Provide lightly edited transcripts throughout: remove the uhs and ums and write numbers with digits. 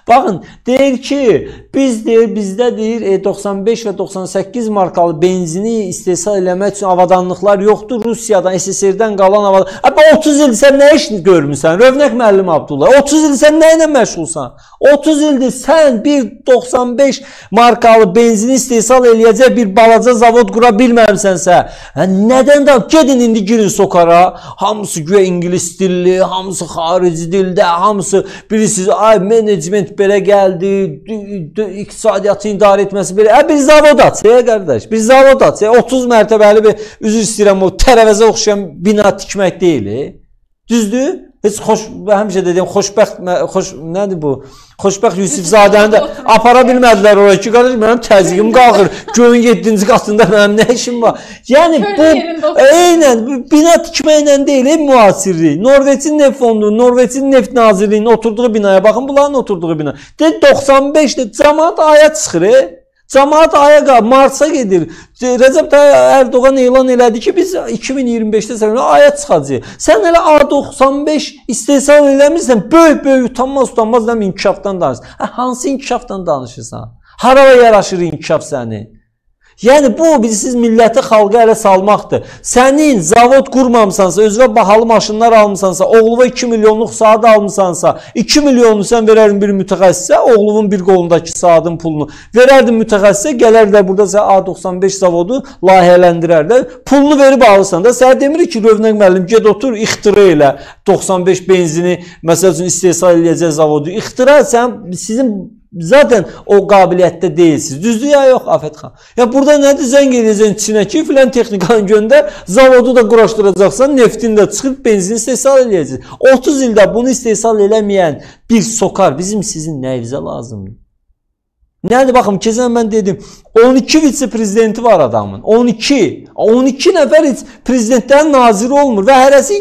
Baxın, deyir ki, bizdə deyir 95 və 98 markalı benzini istehsal eləmək üçün avadanlıqlar yoxdur. Rusiyadan, SSR-dən qalan avadanlıqlar. 30 il sən nə iş görmüsən? Rövnək müəllim Abdullah, 30 il sən nə ilə məşğulsan? 30 ildir sən bir 95 markalı benzini istehsal eləyəcək bir balaca zavod qura bilməmisənsə, nədən də gedin indi girin sokara, hamısı güya ingilis dilli, hamısı xarici dildə, hamısı bilirsiniz, ay menecment belə gəldi, iqtisadiyyatı idarə etməsi belə. Bir zavod aç, qardaş, bir zavod aç. 30 mərtəbəli bir, üzr istəyirəm, o tərəvəzə oxşayan bina tikmək deyil. Düzdür? Heç həmişə dediyim, nədir bu? Xoşbəxt Yusifzadəni də apara bilmədilər oraya ki, qardaş, mənim təzyiqim qalxır, göyün 7-ci qatında mənim nə işim var? Yəni bu, eynən, bina tikməklə deyil, müasirlik. Norveçin neft fondu, Norveçin neft nazirliyinin oturduğu binaya baxın, bunların oturduğu bina. 95-də cəmaat aya çıxır, cəmaat aya Marsa gedir. Recep Tayyip Erdoğan elan elədi ki, biz 2025-də sənə aya çıxacaq. Sən elə A95 istehsal eləmirsən, böyük utanmaz inkişafdan danışırsan. Hansı inkişafdan danışırsan? Haraya yaraşır inkişaf səni? Yəni bu, siz milləti, xalqa elə salmaqdır. Sənin zavod qurmamısansa, özünə bahalı maşınlar almısansa, oğluva 2 milyonluq saat almısansa, 2 milyonu sən verərdin bir mütəxəssisə, oğluvun bir qolundakı saatın pulunu verərdin mütəxəssisə, gələrlər burada sən A95 zavodu layihələndirərlər, pulunu verib alırsan da, sən demir ki, Rövnək müəllim, ged otur, ixtira elə 95 benzini, məsəl üçün istehsal eləyəcək zavodu, ixtira sən, sizin zaten o qabiliyyətdə deyilsiniz. Düzdür ya yox Afət xan? Ya burada nədir? Zəng edəcəksən Çinə ki, filan texnikanı göndər, zavodu da quraşdıracaqsan, neftin də çıxıb benzin istehsal eləyəcək. 30 ildə bunu istehsal eləməyən bir sokar bizim sizin nəyinizə lazımdır? Nədir? Baxın, keçən mən dedim, 12 vitse-prezidenti var adamın. 12 nəfər prezidentlərin naziri olmur və hərəsi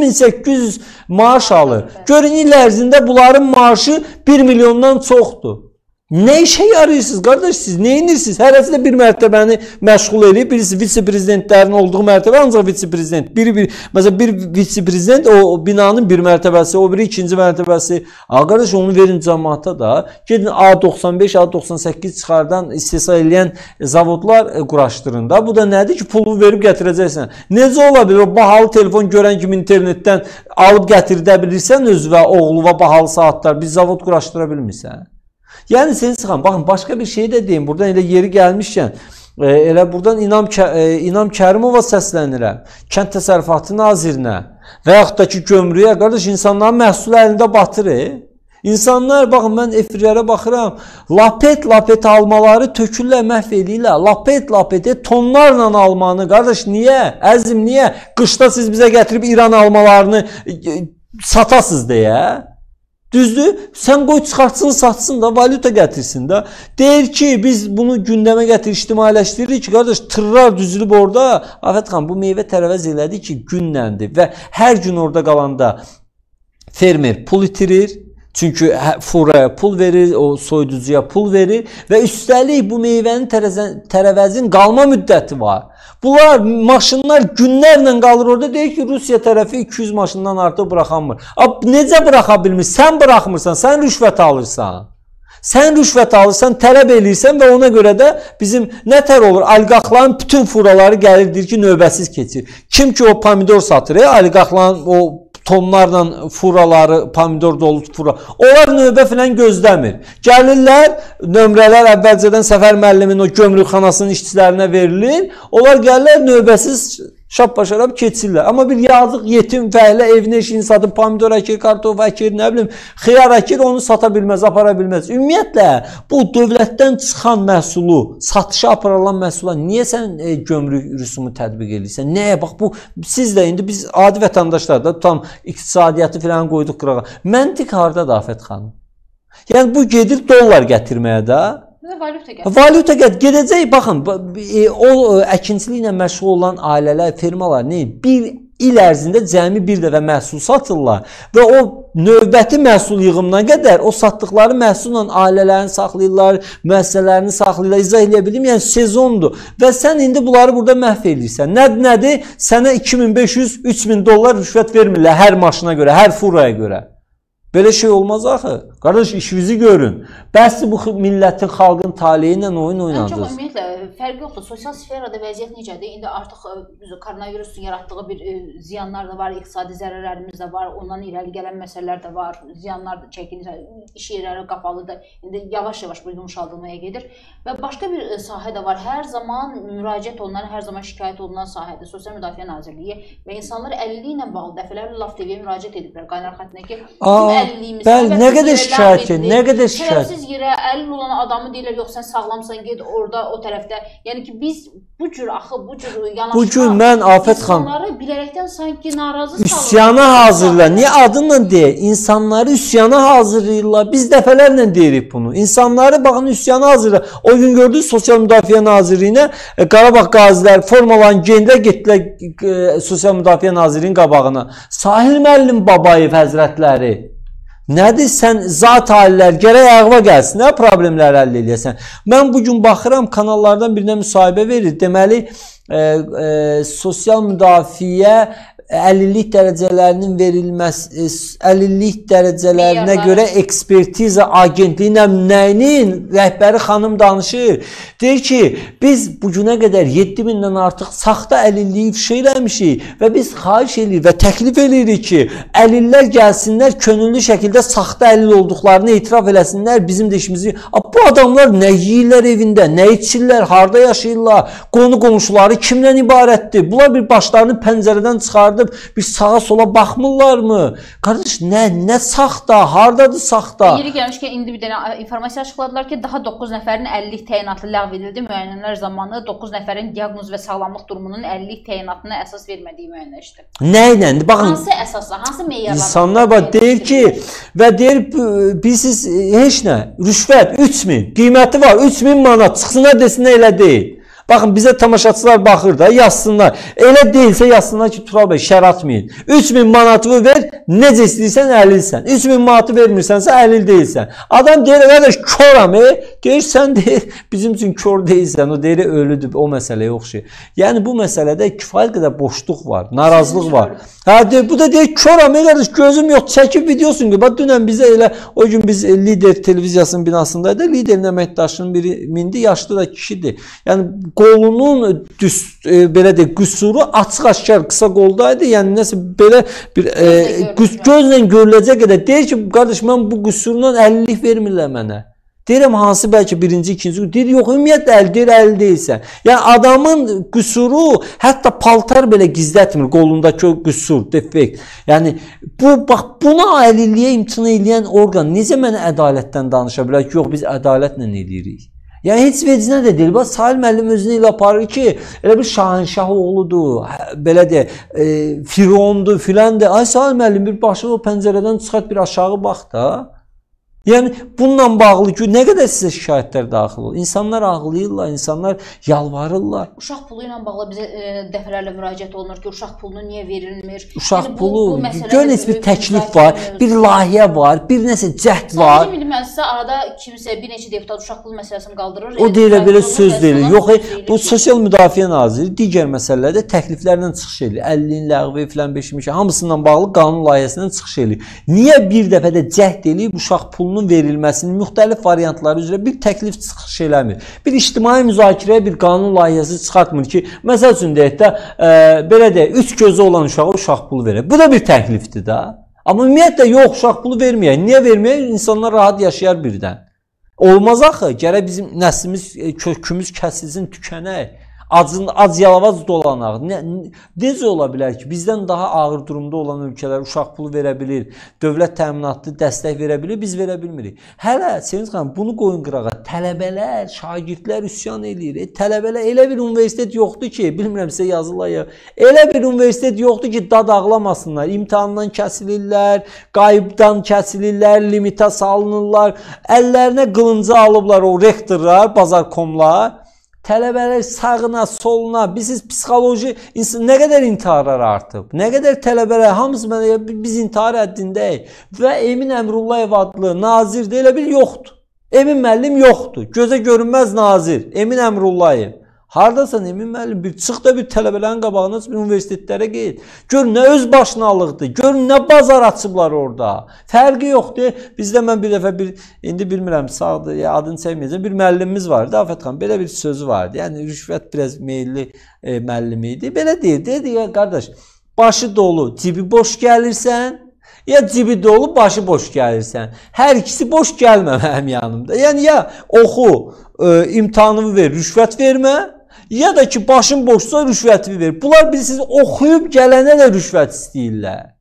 7800 maaş alır. Görün, il ərzində bunların maaşı 1 milyondan çoxdur. Nə işə yarayırsınız, qardaş, siz nə inirsiniz? Hərəsi də bir mərtəbəni məşğul edib, birisi vitse-prezidentlərin olduğu mərtəbə, ancaq vitse-prezident. Məsələn, bir vitse-prezident o binanın bir mərtəbəsi, o biri ikinci mərtəbəsi. Qardaş, onu verin cəmaata da. Gedin A95, A98 çıxardan istehsal eləyən zavodlar quraşdırın da. Bu da nədir ki, pulu verib gətirəcəksən. Necə ola bilir? O bahalı telefon görən kimi internetdən alıb gətirdə bilirsən özünə, oğluva bahalı saatlar, bir zavod quraşdıra bilmirsən. Yəni Seyid xan, baxın, başqa bir şey də deyim, buradan elə yeri gəlmişkən, elə buradan İnam Kərimova səslənirəm, Kənd Təsərrüfatı Nazirinə və yaxud da ki, gömrüyə, qardaş, insanların məhsul əlində batır. İnsanlar, baxın, mən efirlərə baxıram, lapet almaları tökürlər, məhv eləyirlər, lapet tonlarla almanı, qardaş, niyə? Əzim, niyə? Qışda siz bizə gətirib İran almalarını satasız deyə. Düzdür? Sən qoy çıxartsın, satsın da, valyuta gətirsin də. Deyir ki, biz bunu gündəmə gətir, ictimailəşdiririk ki, qardaş, tırlar düzülüb orada. Afət xan, bu meyvə tərəvəz elədi ki, günləndir və hər gün orada qalanda fermer pul itirir. Çünki furaya pul verir, o soyuducuya pul verir və üstəlik bu meyvənin tərəvəzin qalma müddəti var. Bunlar, maşınlar günlərlə qalır orada, deyir ki, Rusiya tərəfi 200 maşından artıq buraxanmır. Necə buraxa bilmir? Sən buraxmırsan, sən rüşvət alırsan. Sən rüşvət alırsan, tələb eləyirsən və ona görə də bizim nətər olur? Oliqarxların bütün furaları gəlir, deyir ki, növbəsiz keçir. Kim ki o pomidor satır, oliqarxların o tonlarla furaları, pomidor dolu fura. Onlar növbə filan gözləmir. Gəlirlər, nömrələr əvvəlcədən Səfər müəllimin o gömrükxanasının işçilərinə verilir. Onlar gəlirlər, növbəsiz şap-başarab keçirlər. Amma bir yazıq yetim fəhlə evinə işini satıb, pomidor əkir, kartof əkir, nə bilim, xiyar əkir, onu sata bilməz, apara bilməz. Ümumiyyətlə, bu dövlətdən çıxan məhsulu, satışa aparılan məhsula niyə sən gömrük rüsumu tətbiq edirsən? Nəyə? Bax, bu, siz də indi, biz adi vətəndaşlar da tam iqtisadiyyatı filan qoyduq qırağa. Məntiq hardadır Afət xanım? Yəni, bu gedir dollar gətirməyə də. Valyuta gedəcək, baxın, o əkinçiliklə məşğul olan ailələr, firmalar bir il ərzində cəmi bir dəfə məhsul satırlar və o növbəti məhsul yığımına qədər o satdıqları məhsulla ailələrini saxlayırlar, müəssisələrini saxlayırlar, izah eləyə bilim, yəni sezondur və sən indi bunları burada məhv edirsən. Nədir? Sənə 2500-3000 dollar rüşvət vermirlər hər maşına görə, hər furaya görə. Belə şey olmaz axı. Qardaş işinizi görün. Bəs bu millətin, xalqın taleyi ilə oyun oynadınız. Çox ümumiyyətlə fərq yoxdur. Sosial sferada vəziyyət necədir? İndi artıq koronavirusun yaratdığı bir ziyanlar da var, iqtisadi zərərlərimiz də var, ondan irəli gələn məsələlər də var, ziyanlar da çəkilir, iş yerləri qapalıdır. İndi yavaş-yavaş bu yumşaldılmaya gedir və başqa bir sahə də var. Hər zaman müraciət olunan, hər zaman şikayət olunan sahədir. Sosial Müdafiə Nazirliyi və insanlar əlilliyi ilə bağlı dəfələrlə Laf TV-yə müraciət ediblər. Qaynar xəttinə ki, bəli, nə qədər şikayət, nə qədər şikayət. Şərəfsiz yerə əlil olan adamı deyirlər, yox sən sağlamsan, get orada o tərəfdə. Yəni ki biz bu cür axı, bu cür yanaşma. Bu gün mən Afət xanım insanları bilərəkdən sanki narazı salır. Üsyana hazırlar. Niyə adınla deyək? İnsanları üsyana hazırlayırlar. Biz dəfələrlə deyirik bunu. İnsanları baxın üsyana hazırlayırlar. O gün gördünüz Sosial Müdafiə Nazirliyinə Qarabağ qaziləri formalarını geyindilər, getdilər Sosial Müdafiə Nazirliyinin qabağına. Sahil müəllim Babayev həzrətləri. Nədir sən zat alilər gərək ayağıma gəlsin, nə problemləri həll eləyəsən. Mən bugün baxıram kanallardan birinə müsahibə verir. Deməli sosial müdafiə əlillik dərəcələrinin verilməsi, əlillik dərəcələrinə görə ekspertiza agentliyi nəyinin rəhbəri xanım danışır. Deyir ki, biz bugünə qədər 7000-dən artıq saxta əlilliyi ifşa eləmişik və biz xahiş edirik və təklif edirik ki, əlillər gəlsinlər, könüllü şəkildə saxta əlil olduqlarını etiraf eləsinlər, bizim də işimizi. Bu adamlar nə yeyirlər evində, nə içirlər, harda yaşayırlar, qonu qonşuları kimdən ibarətdir? Bunlar bir başlarını pəncərədən çıxardı, bir sağa sola baxmırlarmı? Qardaş, nə saxta, hardadır saxta? Yeri gəlmişkən indi bir dənə informasiya açıqladılar ki, daha 9 nəfərin əlillik təyinatı ləğv edildi. Müəyyənlər zamanı 9 nəfərin diaqnoz və sağlamlıq durumunun əlillik təyinatına əsas vermədiyi müəyyənləşdi. Nə ilə? Baxın, hansı əsasla, hansı meyarlarla? İnsanlar deyir ki, və deyir bilsiz heç nə, rüşvət 3000, qiyməti var 3000 manat, çıxsınlar desinlər elə deyil. Baxın, bizə tamaşaçılar baxır da, yazsınlar. Elə deyilsə yazsınlar ki, Tural bəy, şər atmayın. 3000 manatı ver, necə istəyirsən, əlilsən. 3000 manatı vermirsənsə, əlil deyilsən. Adam deyir, qardaş, köram, deyir, sən deyir, bizim üçün kör deyilsən, o deyir, ölüdür, o məsələyə oxşayır. Yəni, bu məsələdə kifayət qədər boşluq var, narazılıq var. Deyir, bu da deyir, köram, qardaş, gözüm yox, çəkib videosun ki, bax, dünən bizə elə, o gün biz Lider televiziyasının binasındaydı, Liderin əməkdaşının biri mindi, yaşlı da kişidir. Yəni, qolunun belə deyək, qüsuru açıq-aşkar qısa qoldaydı. Yəni nəsə belə bir gözlə görüləcək qədər deyir ki, qardaş mən bu qüsurundan əlillik vermirlər mənə. Deyirəm hansı bəlkə birinci, ikinci, deyir yox ümumiyyətlə əlil deyilsən. Yəni adamın qüsuru hətta paltar belə gizlətmir qolundakı o qüsur, defekt. Yəni bax buna əlilliyə imtina edən orqan necə mənə ədalətdən danışa bilər ki, yox biz ədalətlə eləyirik. Yəni heç vecinə də deyil. Bax Sahil müəllim özünü elə aparır ki, elə bir şahınşah oğludur, belə də firondur filandır. Ay Sahil müəllim bir başını o pəncərədən çıxart, bir aşağı bax da. Yəni bununla bağlı ki, nə qədər sizə şikayətlər daxil olur? İnsanlar ağlayırlar, insanlar yalvarırlar. Uşaq pulu ilə bağlı bizə dəfələrlə müraciət olunur ki, uşaq pulunu niyə verilmir? Uşaq pulu, görün heç bir təklif var, bir layihə var, bir nəsə cəhd var. Sadəcə bilmən sizə arada kimsə, bir neçə deputat uşaq pulu məsələsini qaldırır. O deyil, belə söz deyil. Yox, bu Sosial Müdafiə Naziri digər məsələlərdə təkliflərlə çıxış edir. 50-nin ləğvi filan 5-miş, hamısından bağlı qanun layihəsindən çıxış edir. Niyə bir dəfədə cəhd eləyib uşaq pulunu verilməsinin müxtəlif variantları üzrə bir təklif çıxış eləmir. Bir ictimai müzakirəyə bir qanun layihəsi çıxartmır ki, məsəl üçün deyək də, belə deyək, 3 gözü olan uşağa uşaq pulu verək. Bu da bir təklifdir da. Amma ümumiyyətlə yox, uşaq pulu verməyək. Niyə verməyək? İnsanlar rahat yaşayar birdən. Olmaz axı, gərək bizim nəslimiz, kökümüz kəsilsin, tükənək. Ac yalavaz dolanaq. Necə ola bilər ki, bizdən daha ağır durumda olan ölkələr uşaq pulu verə bilir, dövlət təminatlı dəstək verə bilir, biz verə bilmirik. Hələ, Sevinç xanım, bunu qoyun qırağa. Tələbələr, şagirdlər üsyan eləyir. Tələbələr, elə bir universitet yoxdur ki, bilmirəm sizə yazırlar ya, elə bir universitet yoxdur ki, dad ağlamasınlar. İmtahandan kəsilirlər, qayıbdan kəsilirlər, limitə salınırlar. Əllərinə qılıncı alıblar o rektorlar, bazarkomlar. Tələbələr sağına, soluna, psixoloji, nə qədər intiharlar artıb, nə qədər tələbələr, hamısı biz intihar həddindəyik və Emin Əmrullayev adlı nazir də elə bil yoxdur. Emin müəllim yoxdur, gözə görünməz nazir, Emin Əmrullayev. Hardasan Emin müəllim, bir çıx da bir tələbələrin qabağına, bir universitetlərə get. Gör nə öz başınalıqdır, gör nə bazar açıblar orada. Fərqi yoxdur. Bizdə mən bir dəfə indi bilmirəm sağdır ya adını çəkməyəcəm, bir müəllimimiz vardı, Afət xan, belə bir sözü vardı. Yəni rüşvət biraz meyilli müəllim idi. Belə deyir, dedi ya qardaş, başı dolu, cibi boş gəlirsən, ya cibi dolu, başı boş gəlirsən. Hər ikisi boş gəlmə mənim yanımda. Yəni ya oxu, imtahanını ver, rüşvət vermə, ya da ki başın boşsa rüşvəti ver. Bunlar bilirsiniz oxuyub gələnə də rüşvət istəyirlər.